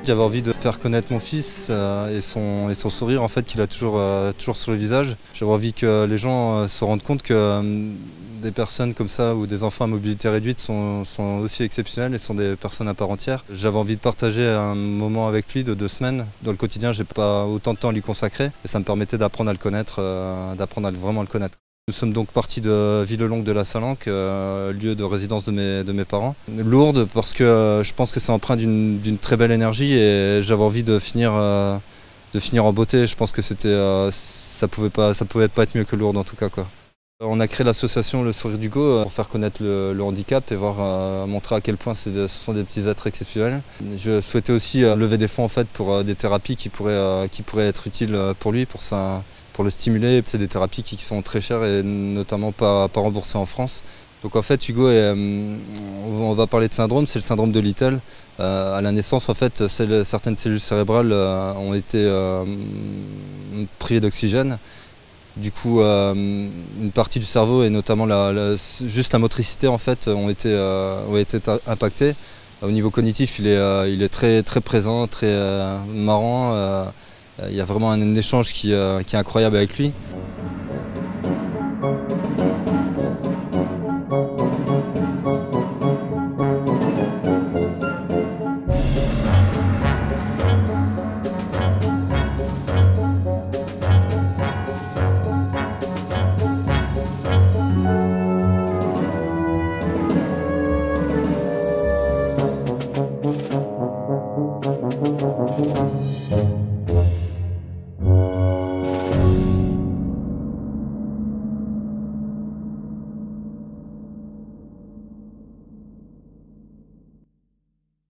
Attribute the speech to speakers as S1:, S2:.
S1: J'avais envie de faire connaître mon fils et son sourire en fait qu'il a toujours sur le visage. J'avais envie que les gens se rendent compte que des personnes comme ça ou des enfants à mobilité réduite sont aussi exceptionnels et sont des personnes à part entière. J'avais envie de partager un moment avec lui de 2 semaines. Dans le quotidien, j'ai pas autant de temps à lui consacrer et ça me permettait d'apprendre à le connaître, d'apprendre à vraiment le connaître. Nous sommes donc partis de Villelongue de la Salanque, lieu de résidence de mes parents. Lourdes parce que je pense que c'est empreint d'une très belle énergie et j'avais envie de finir en beauté. Je pense que ça pouvait pas être mieux que Lourdes en tout cas, quoi. On a créé l'association Le Sourire d'Hugo pour faire connaître le handicap et montrer à quel point ce sont des petits êtres exceptionnels. Je souhaitais aussi lever des fonds en fait, pour des thérapies qui pourraient être utiles pour lui, pour le stimuler. C'est des thérapies qui sont très chères et notamment pas remboursées en France. Donc en fait Hugo, on va parler de syndrome, c'est le syndrome de Little. À la naissance en fait, certaines cellules cérébrales ont été privées d'oxygène. Du coup, une partie du cerveau et notamment juste la motricité en fait ont été impactées. Au niveau cognitif, il est très, très présent, très marrant. Il y a vraiment un échange qui est incroyable avec lui.